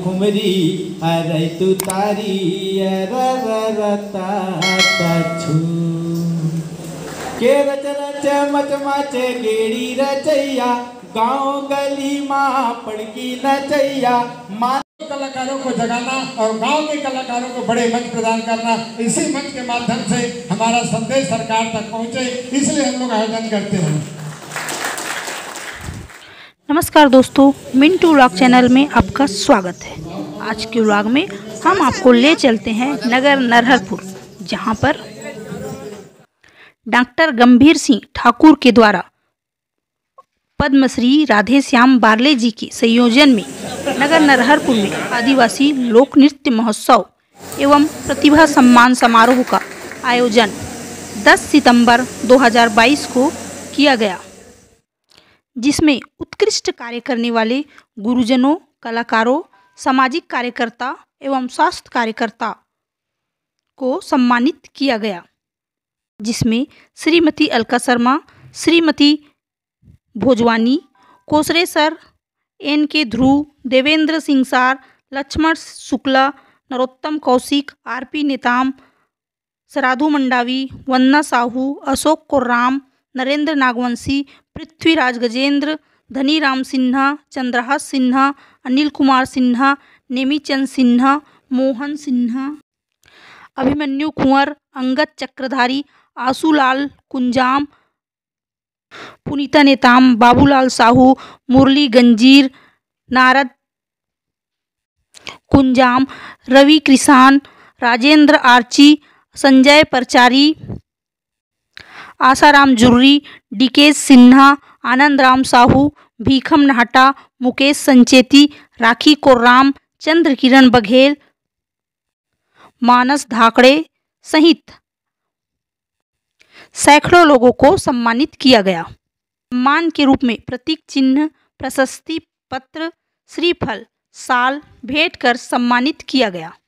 खुमरी अरे तू तारी रता छू के रच रच मच मचे गेड़ी रचैया गाँव गली माँ पड़की नचैया माँ कलाकारों को जगाना और गांव के कलाकारों को बड़े मंच प्रदान करना, इसी मंच के माध्यम से हमारा संदेश सरकार तक पहुंचे, इसलिए हम लोग आयोजन करते हैं। नमस्कार दोस्तों, मिंटू व्लॉग चैनल में आपका स्वागत है। आज के व्लॉग में हम आपको ले चलते हैं नगर नरहरपुर, जहां पर डॉक्टर गंभीर सिंह ठाकुर के द्वारा पद्मश्री राधे श्याम बारले जी के संयोजन में नगर नरहरपुर में आदिवासी लोक नृत्य महोत्सव एवं प्रतिभा सम्मान समारोह का आयोजन 10 सितंबर 2022 को किया गया, जिसमें उत्कृष्ट कार्य करने वाले गुरुजनों, कलाकारों, सामाजिक कार्यकर्ता एवं स्वास्थ्य कार्यकर्ता को सम्मानित किया गया, जिसमें Shrimati Alka Sharma, Shrimati Bhojwani, Kosre sir, N.K. Dhruv, Devendra Singh sir, Laxman Shukla, Narottam Kaushik, R.P. Netam, Saradhu Mandavi, Vandana Sahu, Ashok Korram, Narendra Nagvanshi, Prithviraj Gajendra, Dhaniram Sinha, Chandrahas Sinha, Anil Kumar Sinha, Nemichand Sinha, Mohan Sinha, Abhimanyu Kunwar, Angad Chakradhari, Asulal Kunjam, Punita Netam, Babulal Sahu, Murli Ganjir, Narad Kunjam, Ravi Krishan, Rajendra Archi, Sanjay Parchari, Asaram Jurri, Dikesh Sinha, Anand Ram Sahu, Bhikham Nahta, Mukesh Sancheti, राखी कोर्राम, चंद्र किरण बघेल, मानस धाकड़े सहित सैकड़ों लोगों को सम्मानित किया गया। सम्मान के रूप में प्रतीक चिन्ह, प्रशस्ति पत्र, श्रीफल, शाल भेंट कर सम्मानित किया गया।